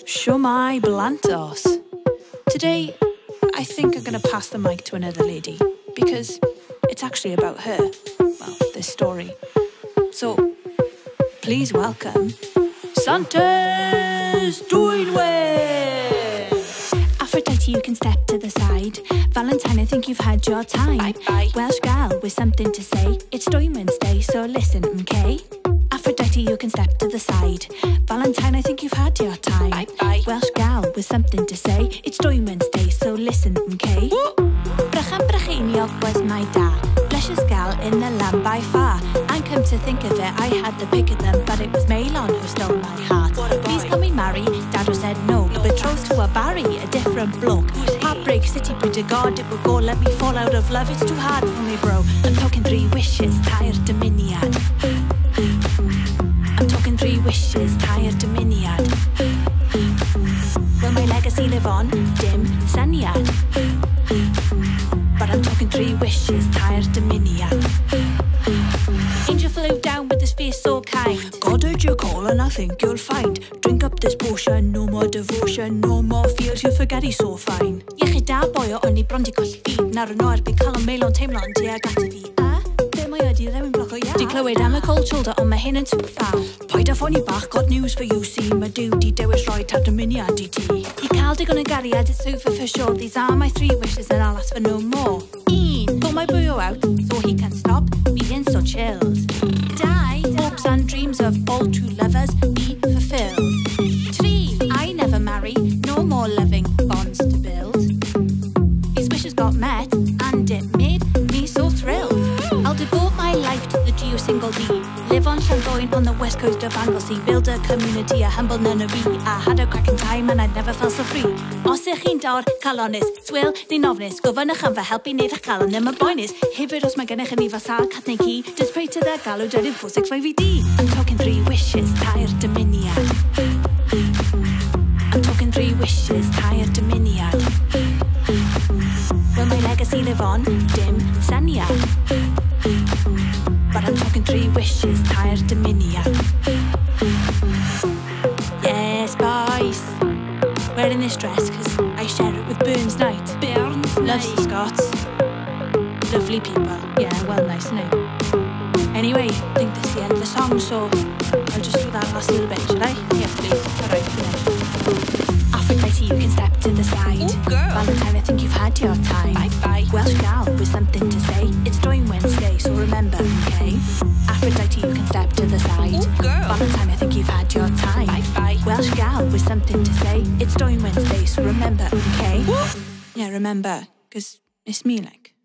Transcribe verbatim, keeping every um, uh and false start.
Shwmai Blantos. Today, I think I'm going to pass the mic to another lady, because it's actually about her. Well, this story. So, please welcome Santa's doing well. Aphrodite, you can step to the side. Valentine, I think you've had your time. Bye, bye. Welsh gal with something to say. It's Doing Wednesday, so listen, okay? Aphrodite, you can step to the side. Valentine, I think you've had your time. Bye, bye. Welsh gal with something to say. It's Doing Wednesday, so listen, okay? Brychan Brycheiniog was my dad. Luscious gal in the land by far. And come to think of it, I had the pick of them, but it was Maylon who stole my heart. Please can we marry? Dad said no. no Betrothed to a Barry, a different bloke. Heartbreak, city bridge of God, it would go. Let me fall out of love, it's too hard for me, bro. I'm talking three wishes, tired Dominiad. I'm talking three wishes, tired Dominiad. Will my legacy live on? Dim Saniad. But I'm talking three wishes, tired Dominiad. Angel flew down with his face so kind. God heard your call and I think you'll find. Drink up this potion, no more devotion, no more feels, you'll forget he's so fine. Iechyd da boio o'n i bron di colli fi. Nawr yn oer bydd cael o'n Maylon teimlo'n tuag ata fi. A, be mae o di ddim yn bloco ia. Di clywed am y cold shoulder ond mae hyn yn too far. Paid a ffoni bach, got news for you, see. Mae diw di dewis roi tad Dominiad i ti. I cael digon o gariad, it's over for sure. These are my three wishes and I'll ask for no more. Un, pull my boyo out so he can stop being so chilled. Die, hopes and dreams of all true lovers be fulfilled. Three, I never marry, no more loving bonds to build. These wishes got met and it made me so thrilled. I'll devote my life to the Geo single D. Live on Llangoen on the west coast of Anglesey. Build a community, a humble nunnery. I had a cracking time and I never felt so free. Os ych chi'n dawr, calonus, swyl neu nofnus, gofynnwch am fy helpu wneud eich calon ddim yn boenus. Hefyd os mae gennych yn ifas a cat neu ci, just pray to the galw dydyn four six five E D. I'm talking three wishes, tired Dominiad. I'm talking three wishes, tired Dominiad. Will my legacy live on? Dim Saniad. But I'm talking three wishes, tired Dominiad. Yes, boys. Wearing this dress because I share it with Burns Night. Burns Loves the Scots. Lovely people. Yeah, well, nice, no. Anyway, I think this is the end of the song, so I'll just do that last little bit, should I? Yeah, please. Alright, finish. Aphrodite, you can step to the side. Ooh, girl. Valentine, I think you've had your time. Bye, bye. Welsh gal with something to say. It's Doing Wednesday, so remember, okay? Aphrodite, you can step to the side. Ooh, girl. Valentine, I think you've had your time. Bye, bye. Welsh gal with something to say. It's Doing Wednesday, so remember, okay? Yeah, remember, because it's me, like.